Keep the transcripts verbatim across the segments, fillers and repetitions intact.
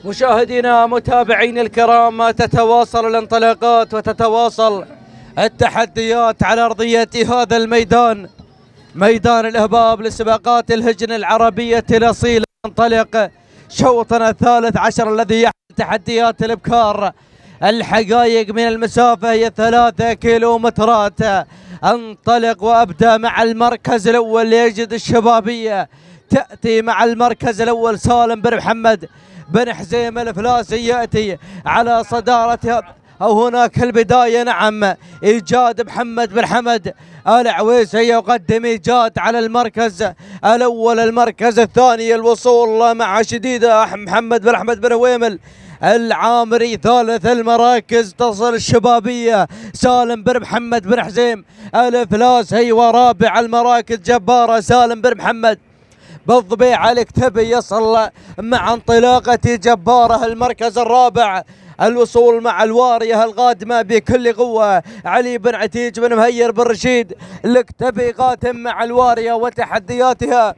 مشاهدينا متابعين الكرام، تتواصل الانطلاقات وتتواصل التحديات على أرضية هذا الميدان، ميدان الإهباب لسباقات الهجن العربية الأصيلة. ينطلق شوطنا الثالث عشر الذي يحمل تحديات الإبكار. الحقائق من المسافة هي ثلاثة كيلومترات. انطلق وأبدأ مع المركز الأول ليجد الشبابية، تأتي مع المركز الأول سالم بن محمد بن حزيم الفلاسي، يأتي على صدارة أو هناك البداية. نعم، إيجاد محمد بن حمد العويسي يقدم إيجاد على المركز الأول. المركز الثاني الوصول مع شديدة محمد بن أحمد بن هويمل العامري. ثالث المراكز تصل الشبابية سالم بن محمد بن حزيم الفلاسي، ورابع المراكز جبارة سالم بن محمد بالضبيع الكتبي يصل مع انطلاقة جبارة. المركز الرابع الوصول مع الوارية القادمة بكل قوة علي بن عتيج بن مهير بن رشيد الكتبي قاتم مع الوارية وتحدياتها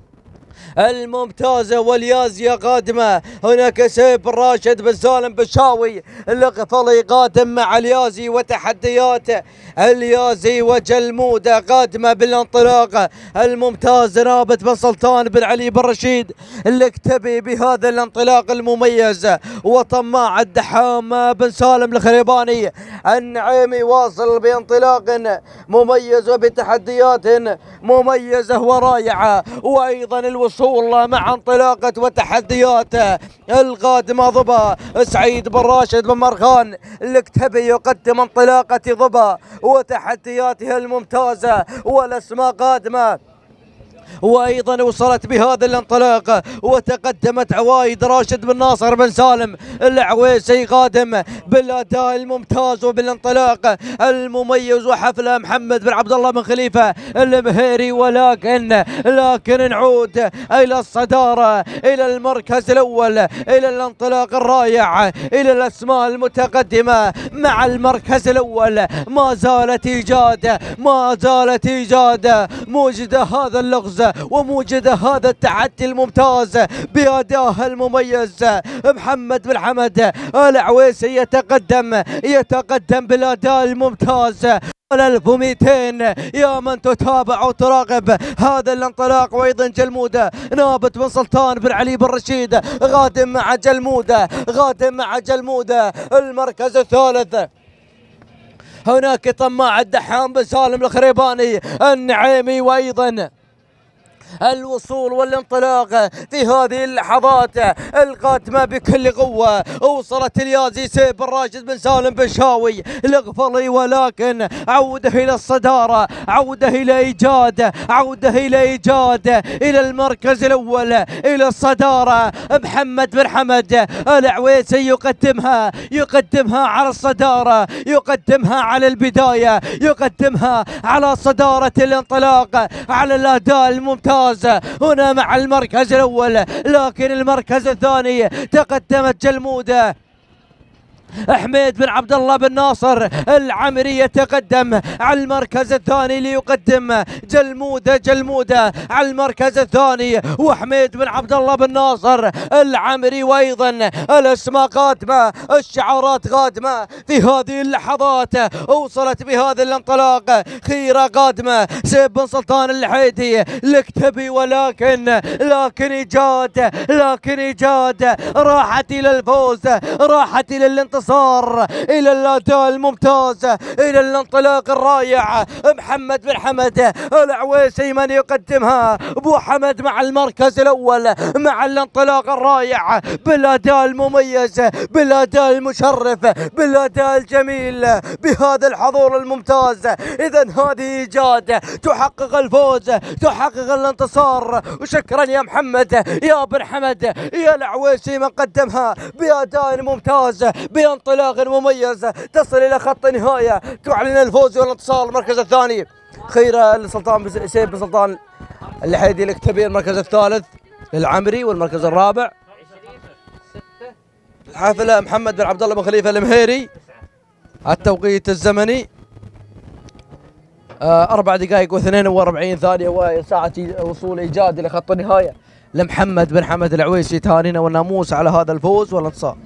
الممتازة واليازية قادمة. هناك سيف الراشد بن سالم بشاوي الغفلي قادم مع اليازي وتحديات اليازي وجلمودة قادمة بالانطلاق الممتاز. رابط بن سلطان بن علي بن رشيد الكتبي بهذا الانطلاق المميز، وطماع الدحام بن سالم الخريباني النعيمي واصل بانطلاق مميز وبتحديات مميزة ورائعة. وأيضا الوصول مع انطلاقة وتحديات القادمة ضبا سعيد بن راشد بن مرخان الكتبي يقدم انطلاقة ضبا وتحدياتها الممتازة والأسماء قادمة. وأيضا وصلت بهذا الانطلاق وتقدمت عوايد راشد بن ناصر بن سالم العويسي قادم بالأداء الممتاز وبالانطلاق المميز. وحفله محمد بن عبد الله بن خليفة المهيري، ولكن لكن نعود إلى الصدارة، إلى المركز الأول، إلى الانطلاق الرائع، إلى الأسماء المتقدمة مع المركز الأول. ما زالت إيجاد ما زالت إيجاد موجدة هذا اللغز وموجد هذا التحدي الممتاز بأداءه المميز. محمد بن حمد العويسي يتقدم يتقدم بالأداء الممتاز. ألف ومئتين يا من تتابع وتراقب هذا الانطلاق. وأيضا جلمودة نابت بن سلطان بن علي بن رشيد غادم مع جلمودة غادم مع جلمودة المركز الثالث. هناك طماع الدحام بن سالم الخريباني النعيمي. وأيضا الوصول والانطلاق في هذه اللحظات القادمة بكل قوة. وصلت اليازي سيف بن راشد بن سالم بن شاوي الغفلي، ولكن عودة إلى الصدارة، عودة إلى إيجاد عودة إلى إيجاد إلى المركز الأول، إلى الصدارة. محمد بن حمد العويسي يقدمها يقدمها على الصدارة، يقدمها على البداية، يقدمها على صدارة الانطلاق، على الأداء الممتاز هنا مع المركز الأول. لكن المركز الثاني تقدمت جلمودة حميد بن عبد الله بن ناصر العمري يتقدم على المركز الثاني ليقدم جلمودة جلمودة على المركز الثاني، وحميد بن عبد الله بن ناصر العمري. وأيضا الأسماء قادمة، الشعارات قادمة في هذه اللحظات. وصلت بهذا الانطلاق خيرة قادمة سيف بن سلطان الحيدي الكتبي، ولكن لكن إيجاد لكن إيجاد راحت إلى الفوز، راحت إلى الانتصار، إلى الأداء الممتاز، إلى الانطلاق الرائع. محمد بن حمد العويسي من يقدمها. أبو حمد مع المركز الأول مع الانطلاق الرائع بالأداء المميز، بالأداء المشرف، بالأداء الجميل، بهذا الحضور الممتاز. إذا هذه إيجاد تحقق الفوز، تحقق الانتصار. وشكرا يا محمد يا بن حمد يا العويسي من قدمها بأداء ممتاز، بانطلاق مميز، تصل إلى خط النهاية، تعلن الفوز والانتصار. المركز الثاني خيرة لسلطان سيف بن سلطان الحيدي الكتبي، المركز الثالث للعمري، والمركز الرابع الحافلة محمد بن عبد الله بن خليفة المهيري. التوقيت الزمني أربع دقائق واثنين وأربعين ثانية، وساعة وصول إيجاد إلى خط النهاية لمحمد بن حمد العويسي، تهانينا والناموس على هذا الفوز والانتصار.